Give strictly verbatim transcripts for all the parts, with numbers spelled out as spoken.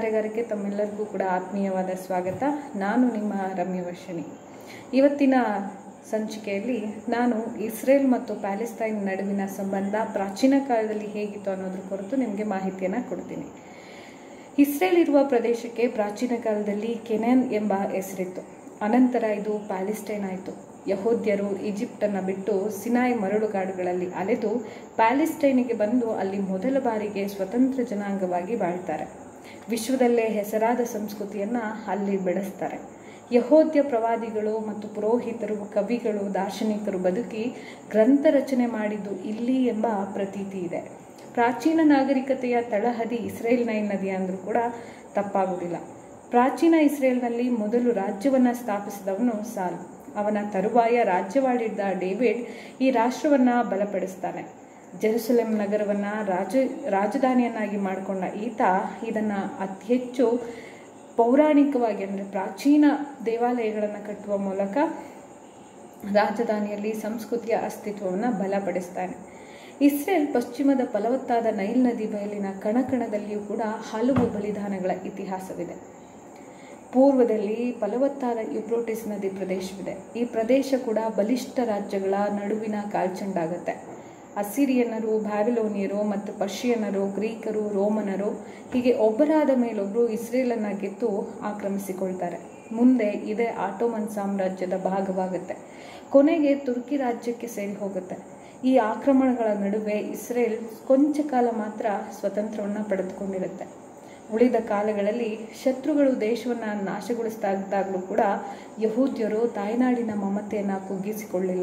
ಕಾರ್ಯಾಗಾರಕ್ಕೆ ತಮ್ಮೆಲ್ಲರಿಗೂ ಕೂಡ ಆತ್ಮೀಯವಾದ ಸ್ವಾಗತ. ನಾನು ನಿಮ್ಮ ರಮ್ಯ ವರ್ಷಿಣಿ. ಇವತ್ತಿನ ಸಂಚಿಕೆಯಲ್ಲಿ ನಾನು ಇಸ್ರೇಲ್ ಮತ್ತು ಪ್ಯಾಲೆಸ್ತೈನ್ ನಡುವಿನ ಸಂಬಂಧ ಪ್ರಾಚೀನ ಕಾಲದಲ್ಲಿ ಹೇಗಿತ್ತು ಅನ್ನೋದ್ರ ಕುರಿತು ನಿಮಗೆ ಮಾಹಿತಿಯನ್ನು ಕೊಡ್ತೀನಿ. ಇಸ್ರೇಲ್ ಇರುವ ಪ್ರದೇಶಕ್ಕೆ ಪ್ರಾಚೀನ ಕಾಲದಲ್ಲಿ ಕೆನಾನ್ ಎಂಬ ಹೆಸರಿತ್ತು. ಅನಂತರ ಇದು ಪ್ಯಾಲೆಸ್ತೈನ್ ಆಯಿತು. ಯಹೂದ್ಯರು ಈಜಿಪ್ಟನ್ನು ಬಿಟ್ಟು ಸಿನಾಯ್ ಮರಳುಗಾಡುಗಳಲ್ಲಿ ಅಲೆದು ಪ್ಯಾಲೆಸ್ತೈನಿಗೆ ಬಂದು ಅಲ್ಲಿ ಮೊದಲ ಬಾರಿಗೆ ಸ್ವತಂತ್ರ ಜನಾಂಗವಾಗಿ ಬಾಳ್ತಾರೆ. ವಿಶ್ವದಲ್ಲೇ ಹೆಸರಾದ ಸಂಸ್ಕೃತಿಯನ್ನು ಅಲ್ಲಿ ಬೆಳೆಸ್ತಾರೆ. ಯಹೂದ್ಯ ಪ್ರವಾದಿಗಳು ಮತ್ತು ಪುರೋಹಿತರು, ಕವಿಗಳು, ದಾರ್ಶನಿಕರು ಬದುಕಿ ಗ್ರಂಥ ರಚನೆ ಮಾಡಿದ್ದು ಇಲ್ಲಿ ಎಂಬ ಪ್ರತೀತಿ ಇದೆ. ಪ್ರಾಚೀನ ನಾಗರಿಕತೆಯ ತಳಹದಿ ಇಸ್ರೇಲ್ ನೈಲ್ ನದಿ ಅಂದರೂ ಕೂಡ ತಪ್ಪಾಗುವುದಿಲ್ಲ. ಪ್ರಾಚೀನ ಇಸ್ರೇಲ್ನಲ್ಲಿ ಮೊದಲು ರಾಜ್ಯವನ್ನು ಸ್ಥಾಪಿಸಿದವನು ಸಾಲ್. ಅವನ ತರುವಾಯ ರಾಜ್ಯವಾಳಿದ್ದ ಡೇವಿಡ್ ಈ ರಾಷ್ಟ್ರವನ್ನು ಬಲಪಡಿಸ್ತಾನೆ. ಜೆರುಸಲೆಂ ನಗರವನ್ನು ರಾಜ ರಾಜಧಾನಿಯನ್ನಾಗಿ ಮಾಡಿಕೊಂಡ ಈತ ಇದನ್ನು ಅತಿ ಹೆಚ್ಚು ಪೌರಾಣಿಕವಾಗಿ ಅಂದರೆ ಪ್ರಾಚೀನ ದೇವಾಲಯಗಳನ್ನು ಕಟ್ಟುವ ಮೂಲಕ ರಾಜಧಾನಿಯಲ್ಲಿ ಸಂಸ್ಕೃತಿಯ ಅಸ್ತಿತ್ವವನ್ನು ಬಲಪಡಿಸ್ತಾನೆ. ಇಸ್ರೇಲ್ ಪಶ್ಚಿಮದ ಫಲವತ್ತಾದ ನೈಲ್ ನದಿ ಬಯಲಿನ ಕಣಕಣದಲ್ಲಿಯೂ ಕೂಡ ಹಲವು ಬಲಿದಾನಗಳ ಇತಿಹಾಸವಿದೆ. ಪೂರ್ವದಲ್ಲಿ ಫಲವತ್ತಾದ ಯುಪ್ರೋಟಿಸ್ ನದಿ ಪ್ರದೇಶವಿದೆ. ಈ ಪ್ರದೇಶ ಕೂಡ ಬಲಿಷ್ಠ ರಾಜ್ಯಗಳ ನಡುವಿನ ಕಾಲ್ಚೆಂಡಾಗುತ್ತೆ. ಅಸಿರಿಯನ್ನರು, ಬ್ಯಾಬಿಲೋನಿಯರು ಮತ್ತು ಪರ್ಷಿಯನ್ನರು, ಗ್ರೀಕರು, ರೋಮನರು ಹೀಗೆ ಒಬ್ಬರಾದ ಮೇಲೊಬ್ಬರು ಇಸ್ರೇಲನ್ನು ಗೆದ್ದು ಆಕ್ರಮಿಸಿಕೊಳ್ತಾರೆ. ಮುಂದೆ ಇದೇ ಆಟೋಮನ್ ಸಾಮ್ರಾಜ್ಯದ ಭಾಗವಾಗುತ್ತೆ. ಕೊನೆಗೆ ತುರ್ಕಿ ರಾಜ್ಯಕ್ಕೆ ಸೇರಿ ಹೋಗುತ್ತೆ. ಈ ಆಕ್ರಮಣಗಳ ನಡುವೆ ಇಸ್ರೇಲ್ ಕೊಂಚ ಕಾಲ ಮಾತ್ರ ಸ್ವತಂತ್ರವನ್ನು ಪಡೆದುಕೊಂಡಿರುತ್ತೆ. ಉಳಿದ ಕಾಲಗಳಲ್ಲಿ ಶತ್ರುಗಳು ದೇಶವನ್ನು ನಾಶಗೊಳಿಸಿದಾಗಲೂ ಕೂಡ ಯಹೂದ್ಯರು ತಾಯ್ನಾಡಿನ ಮಮತೆಯನ್ನು ಕುಗ್ಗಿಸಿಕೊಳ್ಳಿಲ್ಲ.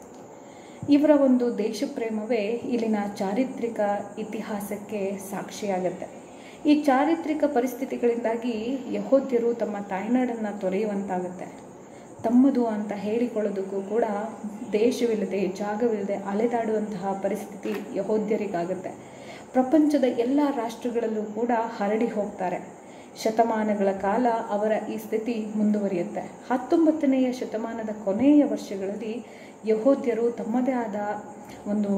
ಇವರ ಒಂದು ದೇಶಪ್ರೇಮವೇ ಇಲ್ಲಿನ ಚಾರಿತ್ರಿಕ ಇತಿಹಾಸಕ್ಕೆ ಸಾಕ್ಷಿಯಾಗತ್ತೆ. ಈ ಚಾರಿತ್ರಿಕ ಪರಿಸ್ಥಿತಿಗಳಿಂದಾಗಿ ಯಹೂದ್ಯರು ತಮ್ಮ ತಾಯ್ನಾಡನ್ನು ತೊರೆಯುವಂತಾಗುತ್ತೆ. ತಮ್ಮದು ಅಂತ ಹೇಳಿಕೊಳ್ಳೋದಕ್ಕೂ ಕೂಡ ದೇಶವಿಲ್ಲದೆ, ಜಾಗವಿಲ್ಲದೆ ಅಲೆದಾಡುವಂತಹ ಪರಿಸ್ಥಿತಿ ಯಹೂದ್ಯರಿಗಾಗುತ್ತೆ. ಪ್ರಪಂಚದ ಎಲ್ಲ ರಾಷ್ಟ್ರಗಳಲ್ಲೂ ಕೂಡ ಹರಡಿ ಹೋಗ್ತಾರೆ. ಶತಮಾನಗಳ ಕಾಲ ಅವರ ಈ ಸ್ಥಿತಿ ಮುಂದುವರಿಯುತ್ತೆ. ಹತ್ತೊಂಬತ್ತನೆಯ ಶತಮಾನದ ಕೊನೆಯ ವರ್ಷಗಳಲ್ಲಿ ಯಹೂದ್ಯರು ತಮ್ಮದೇ ಆದ ಒಂದು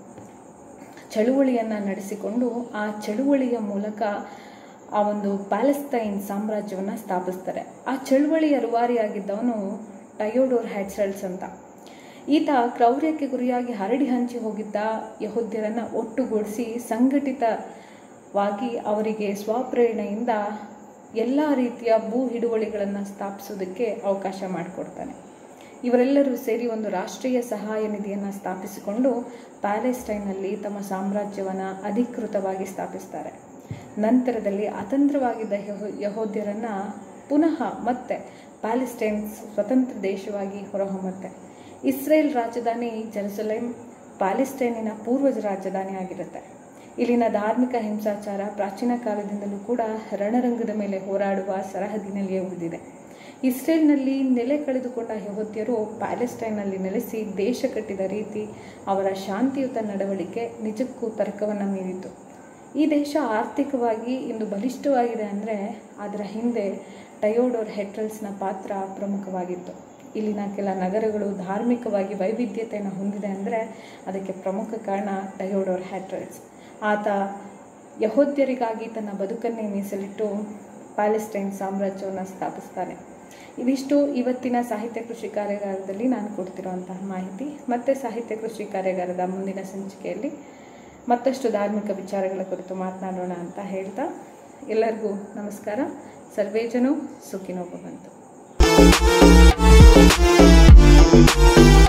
ಚಳುವಳಿಯನ್ನು ನಡೆಸಿಕೊಂಡು ಆ ಚಳುವಳಿಯ ಮೂಲಕ ಆ ಒಂದು ಪ್ಯಾಲೆಸ್ತೈನ್ ಸಾಮ್ರಾಜ್ಯವನ್ನು ಸ್ಥಾಪಿಸ್ತಾರೆ. ಆ ಚಳುವಳಿಯ ರೂವಾರಿಯಾಗಿದ್ದವನು ಟಯೋಡೋರ್ ಹ್ಯಾಟ್ಸೆಲ್ಸ್ ಅಂತ. ಈತ ಕ್ರೌರ್ಯಕ್ಕೆ ಗುರಿಯಾಗಿ ಹರಡಿ ಹಂಚಿ ಹೋಗಿದ್ದ ಯಹೂದ್ಯರನ್ನು ಒಟ್ಟುಗೂಡಿಸಿ ಸಂಘಟಿತವಾಗಿ ಅವರಿಗೆ ಸ್ವಪ್ರೇರಣೆಯಿಂದ ಎಲ್ಲ ರೀತಿಯ ಭೂ ಹಿಡುವಳಿಗಳನ್ನು ಸ್ಥಾಪಿಸೋದಕ್ಕೆ ಅವಕಾಶ ಮಾಡಿಕೊಡ್ತಾನೆ. ಇವರೆಲ್ಲರೂ ಸೇರಿ ಒಂದು ರಾಷ್ಟ್ರೀಯ ಸಹಾಯ ನಿಧಿಯನ್ನು ಸ್ಥಾಪಿಸಿಕೊಂಡು ಪ್ಯಾಲೆಸ್ತೈನ್ನಲ್ಲಿ ತಮ್ಮ ಸಾಮ್ರಾಜ್ಯವನ್ನು ಅಧಿಕೃತವಾಗಿ ಸ್ಥಾಪಿಸ್ತಾರೆ. ನಂತರದಲ್ಲಿ ಅತಂತ್ರವಾಗಿದ್ದ ಯಹೋ ಯಹೂದ್ಯರನ್ನು ಪುನಃ ಮತ್ತೆ ಪ್ಯಾಲೆಸ್ತೈನ್ ಸ್ವತಂತ್ರ ದೇಶವಾಗಿ ಹೊರಹೊಮ್ಮುತ್ತೆ. ಇಸ್ರೇಲ್ ರಾಜಧಾನಿ ಜೆರುಸಲೆಂ ಪ್ಯಾಲೆಸ್ತೈನಿನ ಪೂರ್ವಜ ರಾಜಧಾನಿ ಆಗಿರುತ್ತೆ. ಇಲ್ಲಿನ ಧಾರ್ಮಿಕ ಹಿಂಸಾಚಾರ ಪ್ರಾಚೀನ ಕಾಲದಿಂದಲೂ ಕೂಡ ರಣರಂಗದ ಮೇಲೆ ಹೋರಾಡುವ ಸರಹದಿನಲ್ಲಿಯೇ ಉಳಿದಿದೆ. ಇಸ್ರೇಲ್ನಲ್ಲಿ ನೆಲೆ ಕಳೆದುಕೊಂಡ ಯಹೂದ್ಯರು ಪ್ಯಾಲೆಸ್ತೈನ್ನಲ್ಲಿ ನೆಲೆಸಿ ದೇಶ ಕಟ್ಟಿದ ರೀತಿ, ಅವರ ಶಾಂತಿಯುತ ನಡವಳಿಕೆ ನಿಜಕ್ಕೂ ತರ್ಕವನ್ನು ಮೀರಿತು. ಈ ದೇಶ ಆರ್ಥಿಕವಾಗಿ ಇಂದು ಬಲಿಷ್ಠವಾಗಿದೆ ಅಂದರೆ ಅದರ ಹಿಂದೆ ಟಯೋಡೋರ್ ಹೆಟ್ರಲ್ಸ್ನ ಪಾತ್ರ ಪ್ರಮುಖವಾಗಿತ್ತು. ಇಲ್ಲಿನ ಕೆಲ ನಗರಗಳು ಧಾರ್ಮಿಕವಾಗಿ ವೈವಿಧ್ಯತೆಯನ್ನು ಹೊಂದಿದೆ ಅಂದರೆ ಅದಕ್ಕೆ ಪ್ರಮುಖ ಕಾರಣ ಟಯೋಡೋರ್ ಹ್ಯಾಟ್ರಲ್ಸ್. ಆತ ಯಹೂದ್ಯರಿಗಾಗಿ ತನ್ನ ಬದುಕನ್ನೇ ಮೀಸಲಿಟ್ಟು ಪ್ಯಾಲೆಸ್ತೈನ್ ಸಾಮ್ರಾಜ್ಯವನ್ನು ಸ್ಥಾಪಿಸ್ತಾನೆ. ಇದಿಷ್ಟು ಇವತ್ತಿನ ಸಾಹಿತ್ಯ ಕೃಷಿ ಕಾರ್ಯಾಗಾರದಲ್ಲಿ ನಾನು ಕೊಡ್ತಿರುವಂತಹ ಮಾಹಿತಿ. ಮತ್ತೆ ಸಾಹಿತ್ಯ ಕೃಷಿ ಕಾರ್ಯಾಗಾರದ ಮುಂದಿನ ಸಂಚಿಕೆಯಲ್ಲಿ ಮತ್ತಷ್ಟು ಧಾರ್ಮಿಕ ವಿಚಾರಗಳ ಕುರಿತು ಮಾತನಾಡೋಣ ಅಂತ ಹೇಳ್ತಾ ಎಲ್ಲರಿಗೂ ನಮಸ್ಕಾರ. ಸರ್ವೇ ಜನೋ ಸುಖಿನೋ ಭವಂತು.